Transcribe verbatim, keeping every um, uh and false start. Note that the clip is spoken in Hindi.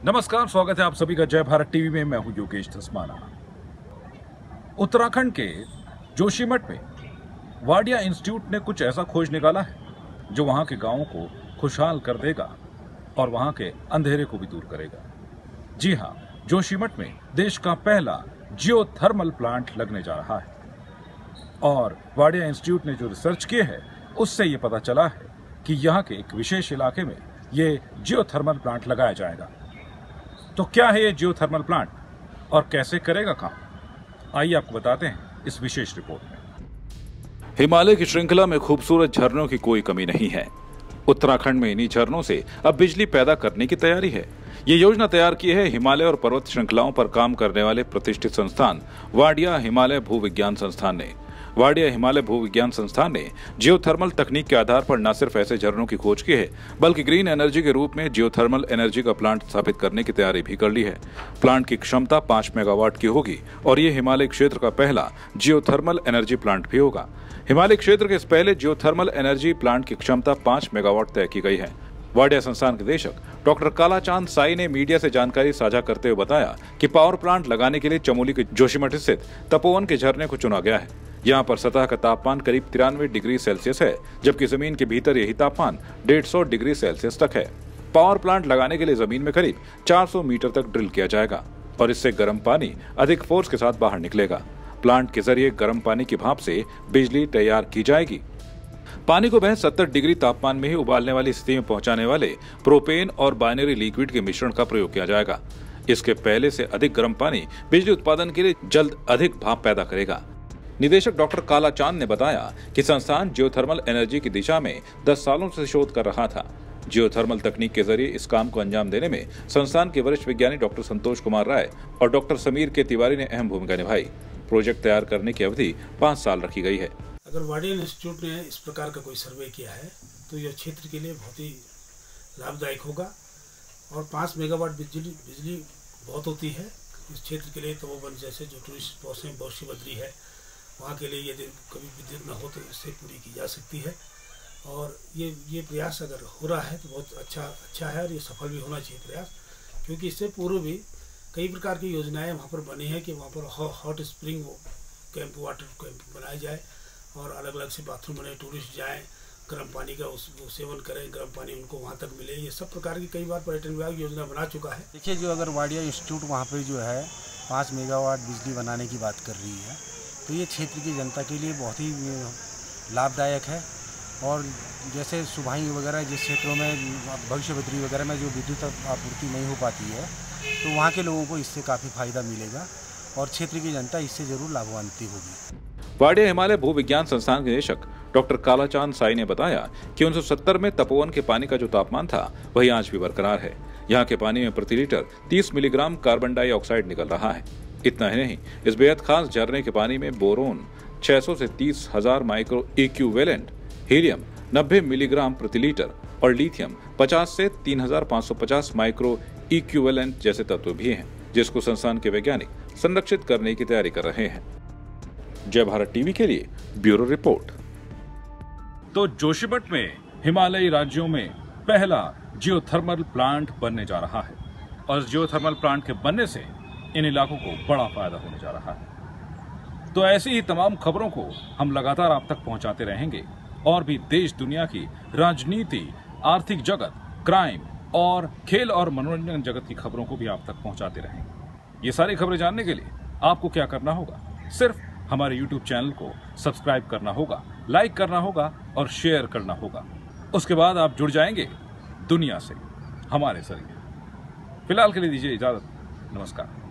नमस्कार, स्वागत है आप सभी का जय भारत टीवी में। मैं हूं योगेश धस्माना। उत्तराखंड के जोशीमठ में वाडिया इंस्टीट्यूट ने कुछ ऐसा खोज निकाला है जो वहां के गांवों को खुशहाल कर देगा और वहां के अंधेरे को भी दूर करेगा। जी हां, जोशीमठ में देश का पहला जियोथर्मल प्लांट लगने जा रहा है और वाडिया इंस्टीट्यूट ने जो रिसर्च किए है उससे ये पता चला है कि यहाँ के एक विशेष इलाके में ये जियोथर्मल प्लांट लगाया जाएगा। तो क्या है ये जियोथर्मल प्लांट और कैसे करेगा काम, आइए आपको बताते हैं इस विशेष रिपोर्ट में। हिमालय की श्रृंखला में खूबसूरत झरनों की कोई कमी नहीं है। उत्तराखंड में इन्हीं झरनों से अब बिजली पैदा करने की तैयारी है। ये योजना तैयार की है हिमालय और पर्वत श्रृंखलाओं पर काम करने वाले प्रतिष्ठित संस्थान वाडिया हिमालय भूविज्ञान संस्थान ने। वाडिया हिमालय भूविज्ञान संस्थान ने जियोथर्मल तकनीक के आधार पर न सिर्फ ऐसे झरनों की खोज की है बल्कि ग्रीन एनर्जी के रूप में जियोथर्मल एनर्जी का प्लांट स्थापित करने की तैयारी भी कर ली है। प्लांट की क्षमता पांच मेगावाट की होगी और ये हिमालय क्षेत्र का पहला जियोथर्मल एनर्जी प्लांट भी होगा। हिमालय क्षेत्र के इस पहले जियोथर्मल एनर्जी प्लांट की क्षमता पांच मेगावाट तय की गई है। वाडिया संस्थान के निदेशक डॉक्टर कालाचांद साई ने मीडिया से जानकारी साझा करते हुए बताया कि पावर प्लांट लगाने के लिए चमोली के जोशीमठ स्थित तपोवन के झरने को चुना गया है। यहाँ पर सतह का तापमान करीब तिरानवे डिग्री सेल्सियस है, जबकि जमीन के भीतर यही तापमान डेढ़ सौ डिग्री सेल्सियस तक है। पावर प्लांट लगाने के लिए जमीन में करीब चार सौ मीटर तक ड्रिल किया जाएगा और इससे गर्म पानी अधिक फोर्स के साथ बाहर निकलेगा। प्लांट के जरिए गर्म पानी की भाप से बिजली तैयार की जाएगी। पानी को महज सत्तर डिग्री तापमान में ही उबालने वाली स्थिति में पहुंचाने वाले प्रोपेन और बाइनरी लिक्विड के मिश्रण का प्रयोग किया जाएगा। इसके पहले से अधिक गर्म पानी बिजली उत्पादन के लिए जल्द अधिक भाप पैदा करेगा। निदेशक डॉक्टर कालाचांद ने बताया कि संस्थान जियोथर्मल एनर्जी की दिशा में दस सालों से शोध कर रहा था। जियोथर्मल तकनीक के जरिए इस काम को अंजाम देने में संस्थान के वरिष्ठ वैज्ञानिक डॉक्टर संतोष कुमार राय और डॉक्टर समीर के तिवारी ने अहम भूमिका निभाई। प्रोजेक्ट तैयार करने की अवधि पाँच साल रखी गई है। अगर वाडिया इंस्टीट्यूट ने इस प्रकार का कोई सर्वे किया है तो यह क्षेत्र के लिए बहुत ही लाभदायक होगा और पाँच मेगावाट बिजली बिजली बहुत होती है इस क्षेत्र के लिए। तो वो जैसे जो टूरिस्ट स्पॉट्स हैं, बहुत सी बद्री है, वहाँ के लिए यदि कभी विद्युत न हो तो इससे पूरी की जा सकती है। और ये ये प्रयास अगर हो रहा है तो बहुत अच्छा अच्छा है और ये सफल भी होना चाहिए प्रयास, क्योंकि इससे पूर्व भी कई प्रकार की योजनाएं वहाँ पर बनी हैं कि वहाँ पर hot spring camp, water camp बनाया जाए और अलग अलग से बाथरूम बने, टूरिस्ट जाएँ, गर्म पानी का उस सेवन करें, गर्म पानी उनको वहाँ तक मिले। ये सब प्रकार की कई बार पर्यटन विभाग योजना बना चुका है। देखिए, जो अगर वाडिया इंस्टीट्यूट वहाँ पे जो है पाँच मेगावाट बिजली बनाने की बात कर रही है तो ये क्षेत्र की जनता के लिए बहुत ही लाभदायक है। और जैसे सुभाई वगैरह जिस क्षेत्रों में भविष्य बद्री वगैरह में जो विद्युत आपूर्ति नहीं हो पाती है तो वहाँ के लोगों को इससे काफ़ी फायदा मिलेगा और क्षेत्र की जनता इससे जरूर लाभान्वित होगी। वाडिया हिमालय भूविज्ञान संस्थान के निदेशक डॉक्टर कालाचांद साई ने बताया कि उन्नीस सौ सत्तर में तपोवन के पानी का जो तापमान था वही आज भी बरकरार है। यहाँ के पानी में प्रति लीटर तीस मिलीग्राम कार्बन डाइऑक्साइड निकल रहा है। इतना ही नहीं, इस बेहद खास झरने के पानी में बोरोन छह सौ से तीस हजार माइक्रो इक्विवेलेंट, हीलियम नब्बे मिलीग्राम प्रति लीटर और लिथियम पचास से तीन हजार पाँच सौ पचास माइक्रो इक्विवेलेंट जैसे तत्व भी हैं, जिसको संस्थान के वैज्ञानिक संरक्षित करने की तैयारी कर रहे हैं। जय भारत टीवी के लिए ब्यूरो रिपोर्ट। तो जोशीमठ में हिमालयी राज्यों में पहला जियोथर्मल प्लांट बनने जा रहा है और जियोथर्मल प्लांट के बनने से इन इलाकों को बड़ा फायदा होने जा रहा है। तो ऐसी ही तमाम खबरों को हम लगातार आप तक पहुंचाते रहेंगे और भी देश दुनिया की राजनीति, आर्थिक जगत, क्राइम और खेल और मनोरंजन जगत की खबरों को भी आप तक पहुंचाते रहेंगे। ये सारी खबरें जानने के लिए आपको क्या करना होगा? सिर्फ हमारे यूट्यूब चैनल को सब्सक्राइब करना होगा, लाइक करना होगा और शेयर करना होगा। उसके बाद आप जुड़ जाएंगे दुनिया से हमारे जरिए। फिलहाल के लिए दीजिए इजाजत। नमस्कार।